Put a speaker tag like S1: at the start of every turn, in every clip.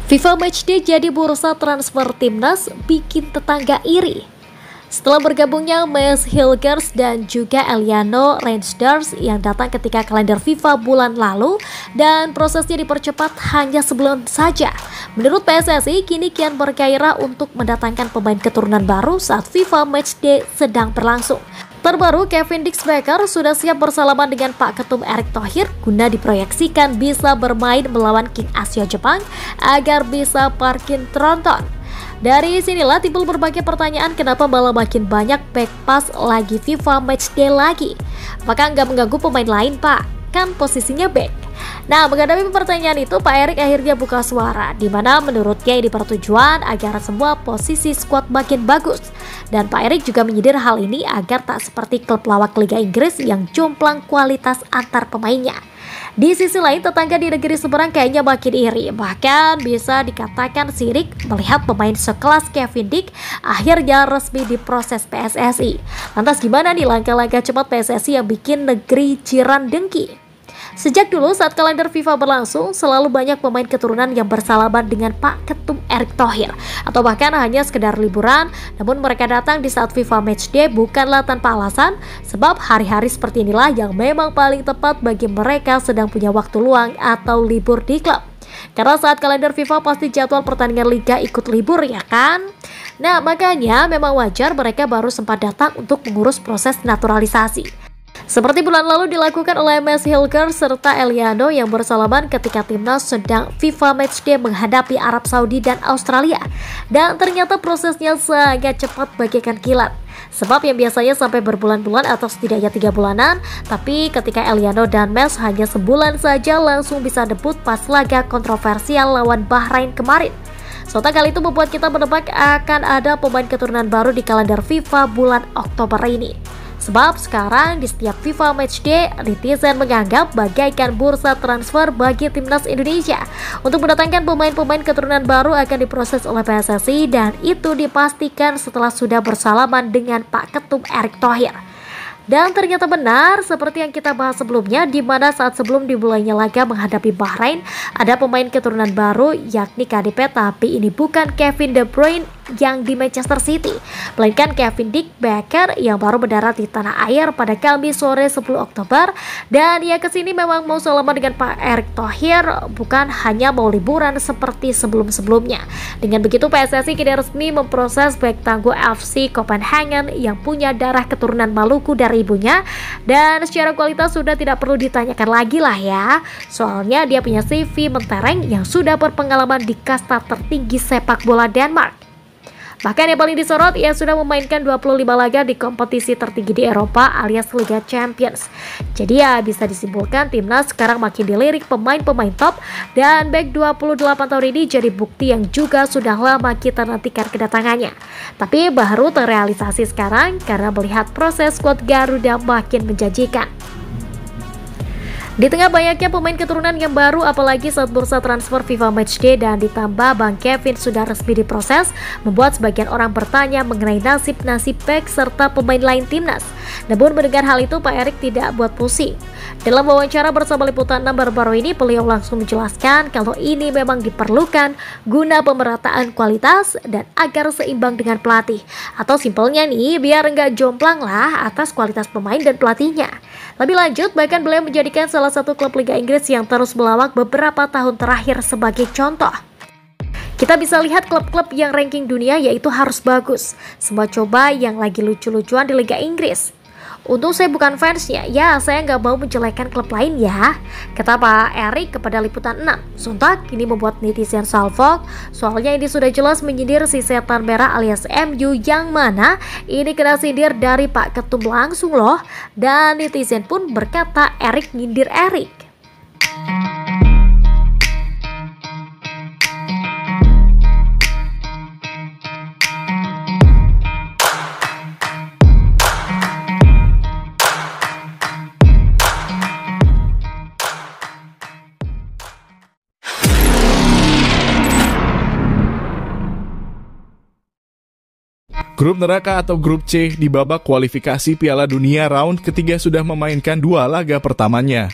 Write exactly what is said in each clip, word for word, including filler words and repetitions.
S1: FIFA Matchday jadi bursa transfer timnas bikin tetangga iri. Setelah bergabungnya Mes Hilgers dan juga Eliano Reinsdorf yang datang ketika kalender FIFA bulan lalu dan prosesnya dipercepat hanya sebulan saja. Menurut P S S I, kini kian bergairah untuk mendatangkan pemain keturunan baru saat FIFA Matchday sedang berlangsung. Terbaru, Kevin Dijkstra sudah siap bersalaman dengan Pak Ketum Erick Thohir guna diproyeksikan bisa bermain melawan King Asia Jepang agar bisa parkir tronton. Dari sinilah timbul berbagai pertanyaan kenapa malah makin banyak back pass lagi FIFA Matchday lagi. Apakah nggak mengganggu pemain lain, Pak? Kan posisinya back. Nah, menghadapi pertanyaan itu, Pak Erick akhirnya buka suara, di mana menurutnya ini pertujuan agar semua posisi skuad makin bagus. Dan Pak Erick juga menyindir hal ini agar tak seperti klub lawak Liga Inggris yang jomplang kualitas antar pemainnya. Di sisi lain, tetangga di negeri seberang kayaknya makin iri. Bahkan bisa dikatakan sirik melihat pemain sekelas Kevin Dijkstra akhirnya resmi diproses P S S I. Lantas gimana nih langkah-langkah cepat P S S I yang bikin negeri jiran dengki? Sejak dulu saat kalender FIFA berlangsung, selalu banyak pemain keturunan yang bersalaman dengan Pak Ketum Erick Thohir, atau bahkan hanya sekedar liburan. Namun mereka datang di saat FIFA Matchday bukanlah tanpa alasan, sebab hari-hari seperti inilah yang memang paling tepat bagi mereka sedang punya waktu luang atau libur di klub. Karena saat kalender FIFA pasti jadwal pertandingan liga ikut libur, ya kan? Nah, makanya memang wajar mereka baru sempat datang untuk mengurus proses naturalisasi. Seperti bulan lalu dilakukan oleh Mes Hilgers serta Eliano yang bersalaman ketika timnas sedang FIFA Matchday menghadapi Arab Saudi dan Australia. Dan ternyata prosesnya sangat cepat bagaikan kilat. Sebab yang biasanya sampai berbulan-bulan atau setidaknya tiga bulanan, tapi ketika Eliano dan Mes hanya sebulan saja langsung bisa debut pas laga kontroversial lawan Bahrain kemarin. Sontak kali itu membuat kita menebak akan ada pemain keturunan baru di kalender FIFA bulan Oktober ini. Sebab sekarang di setiap FIFA Matchday, netizen menganggap bagaikan bursa transfer bagi timnas Indonesia. Untuk mendatangkan pemain-pemain keturunan baru akan diproses oleh P S S I dan itu dipastikan setelah sudah bersalaman dengan Pak Ketum Erick Thohir. Dan ternyata benar seperti yang kita bahas sebelumnya, di mana saat sebelum dimulainya laga menghadapi Bahrain, ada pemain keturunan baru yakni K D P, tapi ini bukan Kevin De Bruyne yang di Manchester City, melainkan Kevin Dijkstra yang baru mendarat di tanah air pada Kamis sore sepuluh Oktober. Dan ia kesini memang mau salaman dengan Pak Erick Thohir, bukan hanya mau liburan seperti sebelum-sebelumnya. Dengan begitu P S S I kini resmi memproses back tangguh F C Copenhagen yang punya darah keturunan Maluku dari ibunya, dan secara kualitas sudah tidak perlu ditanyakan lagi lah ya, soalnya dia punya C V mentereng yang sudah berpengalaman di kasta tertinggi sepak bola Denmark. Bahkan yang paling disorot, ia sudah memainkan dua puluh lima laga di kompetisi tertinggi di Eropa alias Liga Champions. Jadi ya bisa disimpulkan timnas sekarang makin dilirik pemain-pemain top, dan back dua puluh delapan tahun ini jadi bukti yang juga sudah lama kita nantikan kedatangannya. Tapi baru terrealisasi sekarang karena melihat proses skuad Garuda makin menjanjikan. Di tengah banyaknya pemain keturunan yang baru, apalagi saat bursa transfer FIFA Matchday dan ditambah Bang Kevin sudah resmi diproses, membuat sebagian orang bertanya mengenai nasib-nasib back serta pemain lain timnas. Namun mendengar hal itu, Pak Erick tidak buat pusing. Dalam wawancara bersama Liputan enam baru-baru ini, beliau langsung menjelaskan kalau ini memang diperlukan guna pemerataan kualitas dan agar seimbang dengan pelatih. Atau simpelnya nih, biar nggak jomplang lah atas kualitas pemain dan pelatihnya. Lebih lanjut, bahkan beliau menjadikan salah satu klub Liga Inggris yang terus melawak beberapa tahun terakhir sebagai contoh. Kita bisa lihat klub-klub yang ranking dunia yaitu harus bagus. Semua coba yang lagi lucu-lucuan di Liga Inggris. Untung saya bukan fansnya, ya saya nggak mau menjelekkan klub lain ya, kata Pak Erick kepada Liputan enam. Sontak ini membuat netizen salfok, soalnya ini sudah jelas menyindir si setan merah alias M U yang mana ini kena sindir dari Pak Ketum langsung loh. Dan netizen pun berkata Erick nyindir Erick.
S2: Grup neraka atau grup C di babak kualifikasi Piala Dunia round ketiga sudah memainkan dua laga pertamanya.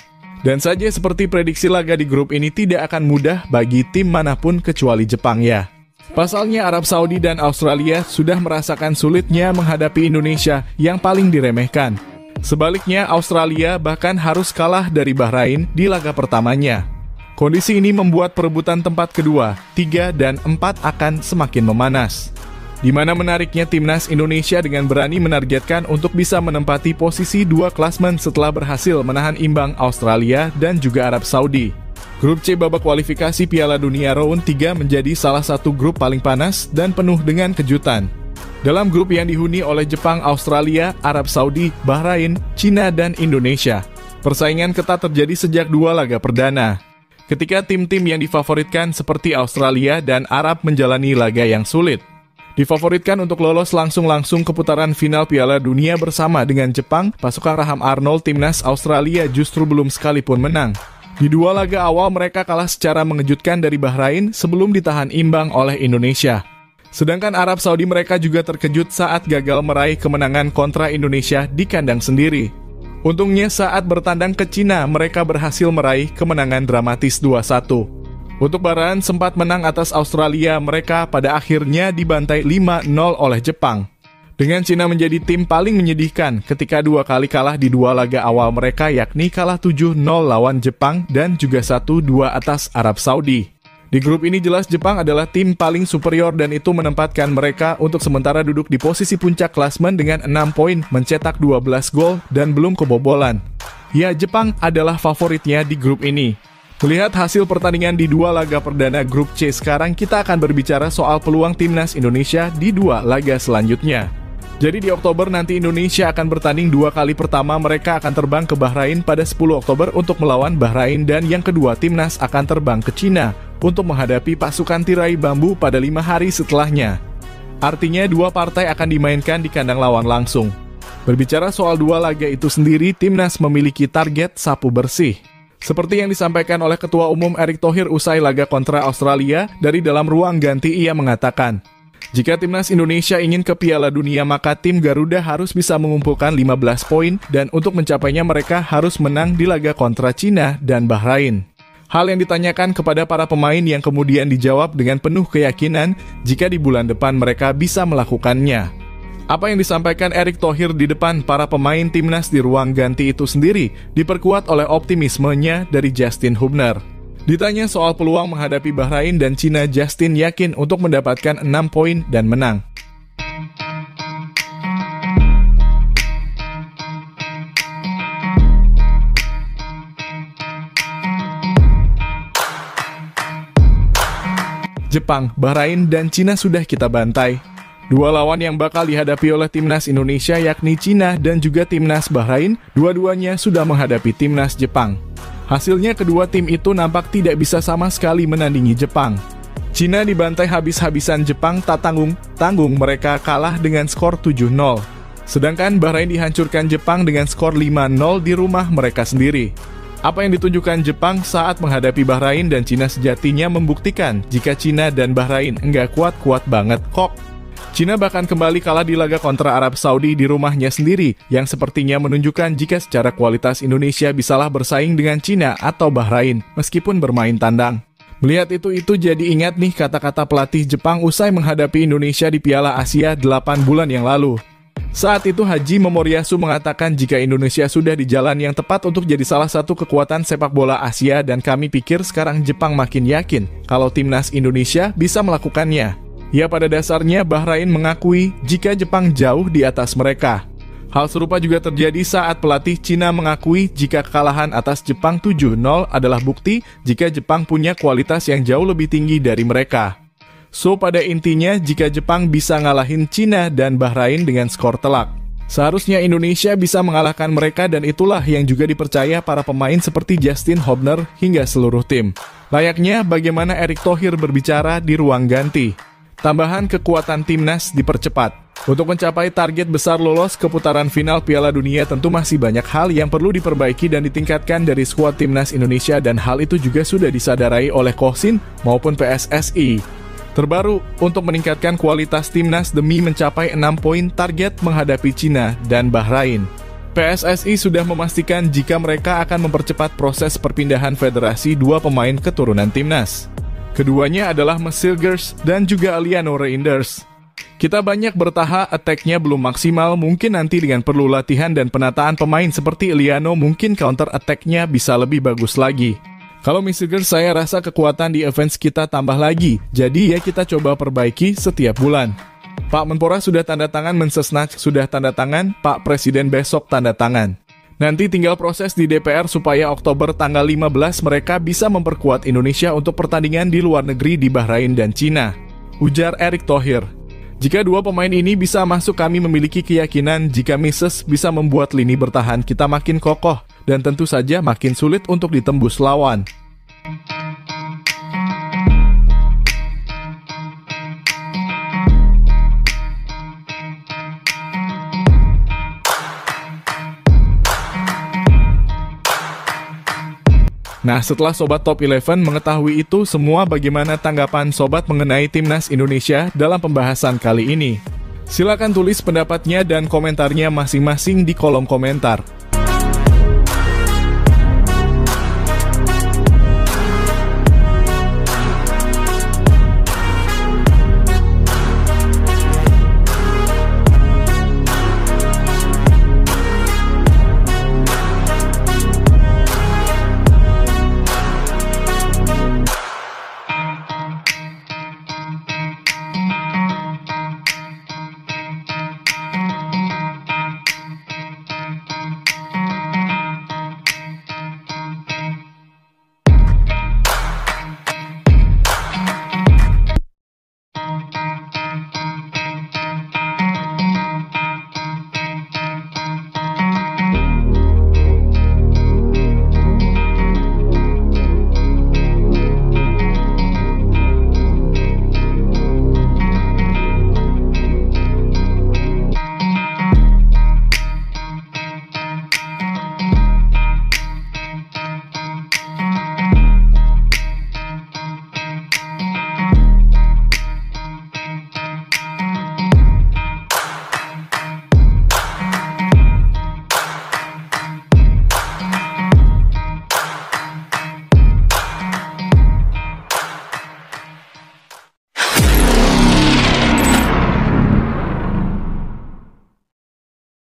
S2: Dan saja seperti prediksi laga di grup ini tidak akan mudah bagi tim manapun kecuali Jepang ya. Pasalnya Arab Saudi dan Australia sudah merasakan sulitnya menghadapi Indonesia yang paling diremehkan. Sebaliknya Australia bahkan harus kalah dari Bahrain di laga pertamanya. Kondisi ini membuat perebutan tempat kedua, tiga, dan empat akan semakin memanas. Di mana menariknya timnas Indonesia dengan berani menargetkan untuk bisa menempati posisi dua klasmen setelah berhasil menahan imbang Australia dan juga Arab Saudi. Grup C babak kualifikasi Piala Dunia Round tiga menjadi salah satu grup paling panas dan penuh dengan kejutan. Dalam grup yang dihuni oleh Jepang, Australia, Arab Saudi, Bahrain, Cina, dan Indonesia. Persaingan ketat terjadi sejak dua laga perdana. Ketika tim-tim yang difavoritkan seperti Australia dan Arab menjalani laga yang sulit. Difavoritkan untuk lolos langsung-langsung ke putaran final Piala Dunia bersama dengan Jepang, pasukan Raham Arnold timnas Australia justru belum sekalipun menang. Di dua laga awal mereka kalah secara mengejutkan dari Bahrain sebelum ditahan imbang oleh Indonesia. Sedangkan Arab Saudi mereka juga terkejut saat gagal meraih kemenangan kontra Indonesia di kandang sendiri. Untungnya saat bertandang ke Cina mereka berhasil meraih kemenangan dramatis dua satu. Untuk Bahrain sempat menang atas Australia, mereka pada akhirnya dibantai lima nol oleh Jepang. Dengan Cina menjadi tim paling menyedihkan ketika dua kali kalah di dua laga awal mereka, yakni kalah tujuh nol lawan Jepang dan juga satu dua atas Arab Saudi. Di grup ini jelas Jepang adalah tim paling superior dan itu menempatkan mereka untuk sementara duduk di posisi puncak klasmen dengan enam poin, mencetak dua belas gol dan belum kebobolan. Ya, Jepang adalah favoritnya di grup ini. Melihat hasil pertandingan di dua laga perdana grup C, sekarang kita akan berbicara soal peluang timnas Indonesia di dua laga selanjutnya. Jadi di Oktober nanti Indonesia akan bertanding dua kali. Pertama mereka akan terbang ke Bahrain pada sepuluh Oktober untuk melawan Bahrain, dan yang kedua timnas akan terbang ke Cina untuk menghadapi pasukan tirai bambu pada lima hari setelahnya. Artinya dua partai akan dimainkan di kandang lawan langsung. Berbicara soal dua laga itu sendiri, timnas memiliki target sapu bersih. Seperti yang disampaikan oleh Ketua Umum Erick Thohir usai laga kontra Australia, dari dalam ruang ganti ia mengatakan, jika timnas Indonesia ingin ke Piala Dunia maka tim Garuda harus bisa mengumpulkan lima belas poin dan untuk mencapainya mereka harus menang di laga kontra Cina dan Bahrain. Hal yang ditanyakan kepada para pemain yang kemudian dijawab dengan penuh keyakinan jika di bulan depan mereka bisa melakukannya. Apa yang disampaikan Erick Thohir di depan para pemain timnas di ruang ganti itu sendiri diperkuat oleh optimismenya dari Justin Hubner. Ditanya soal peluang menghadapi Bahrain dan Cina, Justin yakin untuk mendapatkan enam poin dan menang. Jepang, Bahrain, dan Cina sudah kita bantai. Dua lawan yang bakal dihadapi oleh timnas Indonesia yakni Cina dan juga timnas Bahrain, dua-duanya sudah menghadapi timnas Jepang. Hasilnya kedua tim itu nampak tidak bisa sama sekali menandingi Jepang. Cina dibantai habis-habisan Jepang, tak tanggung-tanggung mereka kalah dengan skor tujuh nol. Sedangkan Bahrain dihancurkan Jepang dengan skor lima nol di rumah mereka sendiri. Apa yang ditunjukkan Jepang saat menghadapi Bahrain dan Cina sejatinya membuktikan jika Cina dan Bahrain enggak kuat-kuat banget kok. Cina bahkan kembali kalah di laga kontra Arab Saudi di rumahnya sendiri, yang sepertinya menunjukkan jika secara kualitas Indonesia bisalah bersaing dengan Cina atau Bahrain, meskipun bermain tandang. Melihat itu-itu jadi ingat nih kata-kata pelatih Jepang usai menghadapi Indonesia di Piala Asia delapan bulan yang lalu. Saat itu Haji Momoriyasu mengatakan jika Indonesia sudah di jalan yang tepat untuk jadi salah satu kekuatan sepak bola Asia, dan kami pikir sekarang Jepang makin yakin kalau timnas Indonesia bisa melakukannya. Ya, pada dasarnya Bahrain mengakui jika Jepang jauh di atas mereka. Hal serupa juga terjadi saat pelatih Cina mengakui jika kekalahan atas Jepang tujuh nol adalah bukti jika Jepang punya kualitas yang jauh lebih tinggi dari mereka. So, pada intinya jika Jepang bisa ngalahin Cina dan Bahrain dengan skor telak, seharusnya Indonesia bisa mengalahkan mereka, dan itulah yang juga dipercaya para pemain seperti Justin Hubner hingga seluruh tim. Layaknya bagaimana Erick Thohir berbicara di ruang ganti. Tambahan kekuatan timnas dipercepat. Untuk mencapai target besar lolos ke putaran final Piala Dunia tentu masih banyak hal yang perlu diperbaiki dan ditingkatkan dari skuad timnas Indonesia, dan hal itu juga sudah disadarai oleh Kosin maupun P S S I. Terbaru, untuk meningkatkan kualitas timnas demi mencapai enam poin target menghadapi Cina dan Bahrain. P S S I sudah memastikan jika mereka akan mempercepat proses perpindahan federasi dua pemain keturunan timnas. Keduanya adalah Messilgers dan juga Aliano Reinders. Kita banyak bertahap, attack-nya belum maksimal, mungkin nanti dengan perlu latihan dan penataan pemain seperti Aliano mungkin counter attack-nya bisa lebih bagus lagi. Kalau Messilgers saya rasa kekuatan di offense kita tambah lagi, jadi ya kita coba perbaiki setiap bulan. Pak Menpora sudah tanda tangan, Mensesnak sudah tanda tangan, Pak Presiden besok tanda tangan. Nanti tinggal proses di D P R supaya Oktober tanggal lima belas mereka bisa memperkuat Indonesia untuk pertandingan di luar negeri di Bahrain dan Cina. Ujar Erick Thohir. Jika dua pemain ini bisa masuk, kami memiliki keyakinan jika Misses bisa membuat lini bertahan kita makin kokoh dan tentu saja makin sulit untuk ditembus lawan. Nah, setelah Sobat Top eleven mengetahui itu semua, bagaimana tanggapan Sobat mengenai Timnas Indonesia dalam pembahasan kali ini? Silakan tulis pendapatnya dan komentarnya masing-masing di kolom komentar.